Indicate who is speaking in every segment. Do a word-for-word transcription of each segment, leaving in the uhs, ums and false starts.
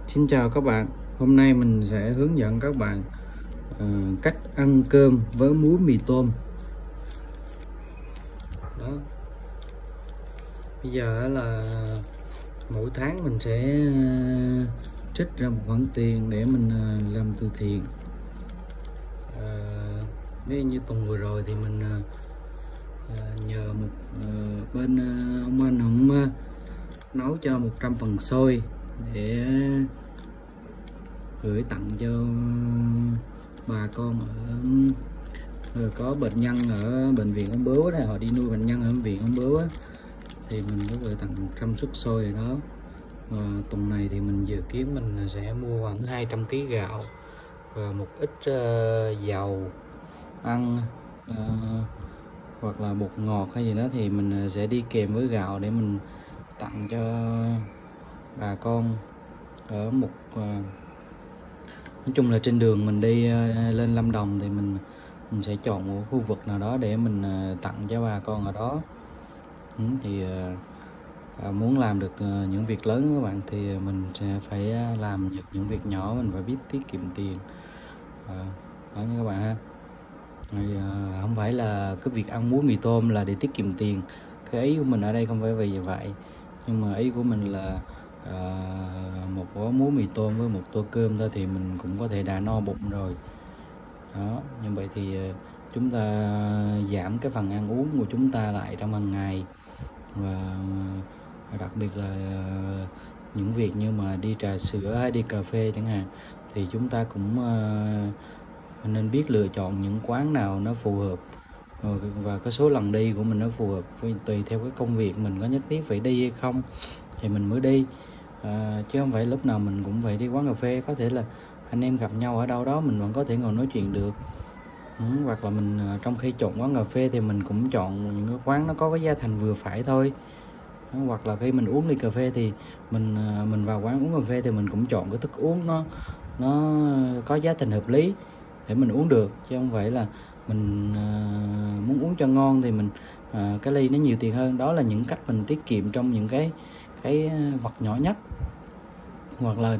Speaker 1: Xin chào các bạn, hôm nay mình sẽ hướng dẫn các bạn uh, cách ăn cơm với muối mì tôm. Đó. Bây giờ là mỗi tháng mình sẽ uh, trích ra một khoản tiền để mình uh, làm từ thiện. Uh, ví dụ như tuần vừa rồi thì mình uh, uh, nhờ một uh, bên uh, ông anh ông uh, nấu cho một trăm phần xôi để gửi tặng cho bà con ở có bệnh nhân ở bệnh viện ung bướu này, họ đi nuôi bệnh nhân ở bệnh viện ung bướu á, thì mình có gửi tặng một trăm suất xôi rồi đó. Và tuần này thì mình dự kiến mình sẽ mua khoảng hai trăm ki lô gam gạo và một ít uh, dầu ăn uh, hoặc là bột ngọt hay gì đó, thì mình sẽ đi kèm với gạo để mình tặng cho bà con ở một uh, nói chung là trên đường mình đi lên Lâm Đồng thì mình mình sẽ chọn một khu vực nào đó để mình tặng cho bà con ở đó. Thì muốn làm được những việc lớn các bạn thì mình sẽ phải làm những việc nhỏ, mình phải biết tiết kiệm tiền đó nha các bạn ha. Rồi, không phải là cái việc ăn muối mì tôm là để tiết kiệm tiền, cái ý của mình ở đây không phải vì vậy, nhưng mà ý của mình là À, một gói muối mì tôm với một tô cơm thôi thì mình cũng có thể đã no bụng rồi đó. Như vậy thì chúng ta giảm cái phần ăn uống của chúng ta lại trong hàng ngày, và đặc biệt là những việc như mà đi trà sữa hay đi cà phê chẳng hạn, thì chúng ta cũng uh, nên biết lựa chọn những quán nào nó phù hợp, và cái số lần đi của mình nó phù hợp với, tùy theo cái công việc mình có nhất thiết phải đi hay không thì mình mới đi. À, chứ không phải lúc nào mình cũng phải đi quán cà phê. Có thể là anh em gặp nhau ở đâu đó mình vẫn có thể ngồi nói chuyện được. Ừ, hoặc là mình trong khi chọn quán cà phê thì mình cũng chọn những cái quán nó có cái giá thành vừa phải thôi. Ừ, hoặc là khi mình uống ly cà phê thì mình mình vào quán uống cà phê thì mình cũng chọn cái thức uống nó nó có giá thành hợp lý để mình uống được, chứ không phải là mình uh, muốn uống cho ngon thì mình uh, cái ly nó nhiều tiền hơn. Đó là những cách mình tiết kiệm trong những cái cái vật nhỏ nhất. Hoặc là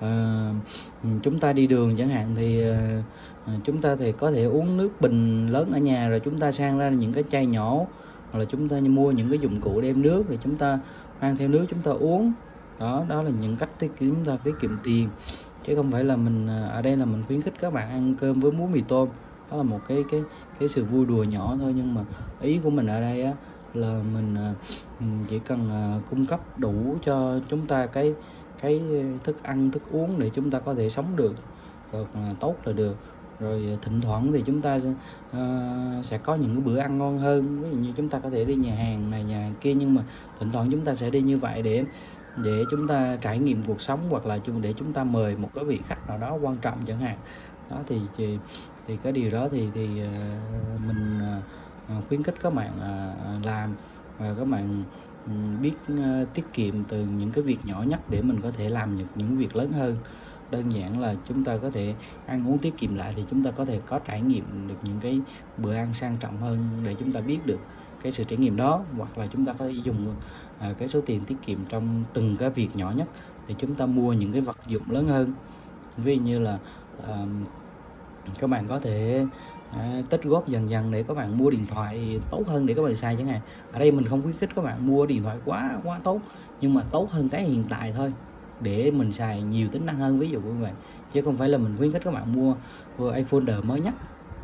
Speaker 1: uh, chúng ta đi đường chẳng hạn thì uh, chúng ta thì có thể uống nước bình lớn ở nhà rồi chúng ta sang ra những cái chai nhỏ, hoặc là chúng ta mua những cái dụng cụ đem nước để chúng ta mang theo nước chúng ta uống. Đó, đó là những cách tiết kiệm, chúng ta tiết kiệm tiền, chứ không phải là mình ở đây là mình khuyến khích các bạn ăn cơm với muối mì tôm. Đó là một cái cái cái sự vui đùa nhỏ thôi, nhưng mà ý của mình ở đây á là mình chỉ cần cung cấp đủ cho chúng ta cái cái thức ăn thức uống để chúng ta có thể sống được được tốt là được. Rồi thỉnh thoảng thì chúng ta uh, sẽ có những cái bữa ăn ngon hơn, ví dụ như chúng ta có thể đi nhà hàng này nhà hàng kia, nhưng mà thỉnh thoảng chúng ta sẽ đi như vậy để để chúng ta trải nghiệm cuộc sống, hoặc là để chúng ta mời một cái vị khách nào đó quan trọng chẳng hạn. Đó thì thì, thì cái điều đó thì thì uh, mình uh, khuyến khích các bạn uh, làm, và các bạn um, biết uh, tiết kiệm từ những cái việc nhỏ nhất để mình có thể làm được những việc lớn hơn. Đơn giản là chúng ta có thể ăn uống tiết kiệm lại thì chúng ta có thể có trải nghiệm được những cái bữa ăn sang trọng hơn để chúng ta biết được cái sự trải nghiệm đó. Hoặc là chúng ta có thể dùng uh, cái số tiền tiết kiệm trong từng cái việc nhỏ nhất để chúng ta mua những cái vật dụng lớn hơn. Ví dụ như là uh, các bạn có thể uh, tích góp dần dần để các bạn mua điện thoại tốt hơn để các bạn xài chẳng hạn. Ở đây mình không khuyến khích các bạn mua điện thoại quá quá tốt, nhưng mà tốt hơn cái hiện tại thôi, để mình xài nhiều tính năng hơn, ví dụ như vậy. Chứ không phải là mình khuyến khích các bạn mua, mua iPhone đời mới nhất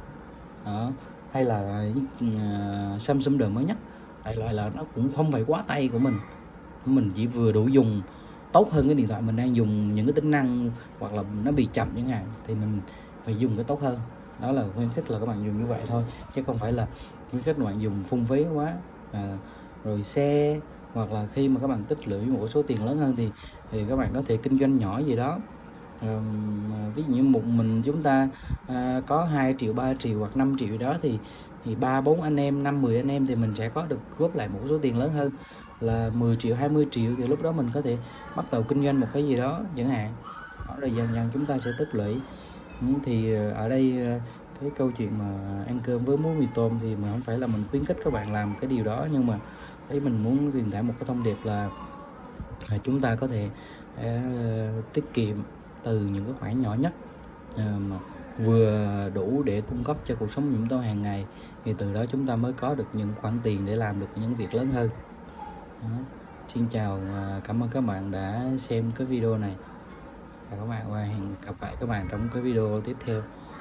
Speaker 1: đó, hay là uh, Samsung đời mới nhất. Đại loại là nó cũng không phải quá tay của mình, mình chỉ vừa đủ dùng, tốt hơn cái điện thoại mình đang dùng những cái tính năng, hoặc là nó bị chậm chẳng hạn thì mình phải dùng cái tốt hơn. Đó là khuyến khích là các bạn dùng như vậy thôi, chứ không phải là khuyến khích các bạn dùng phung phí quá. À, rồi xe, hoặc là khi mà các bạn tích lũy một số tiền lớn hơn thì thì các bạn có thể kinh doanh nhỏ gì đó. À, ví dụ như một mình chúng ta à, có hai triệu, ba triệu hoặc năm triệu đó thì thì ba bốn anh em, năm mười anh em thì mình sẽ có được góp lại một số tiền lớn hơn là mười triệu, hai mươi triệu, thì lúc đó mình có thể bắt đầu kinh doanh một cái gì đó chẳng hạn. Đó, rồi dần dần chúng ta sẽ tích lũy. Thì ở đây cái câu chuyện mà ăn cơm với muối mì tôm thì mà không phải là mình khuyến khích các bạn làm cái điều đó, nhưng mà thấy mình muốn truyền tải một cái thông điệp là chúng ta có thể để tiết kiệm từ những cái khoản nhỏ nhất mà vừa đủ để cung cấp cho cuộc sống của chúng ta hàng ngày, thì từ đó chúng ta mới có được những khoản tiền để làm được những việc lớn hơn. Đó. Xin chào, cảm ơn các bạn đã xem cái video này. Chào các bạn và hẹn gặp lại các bạn trong cái video tiếp theo.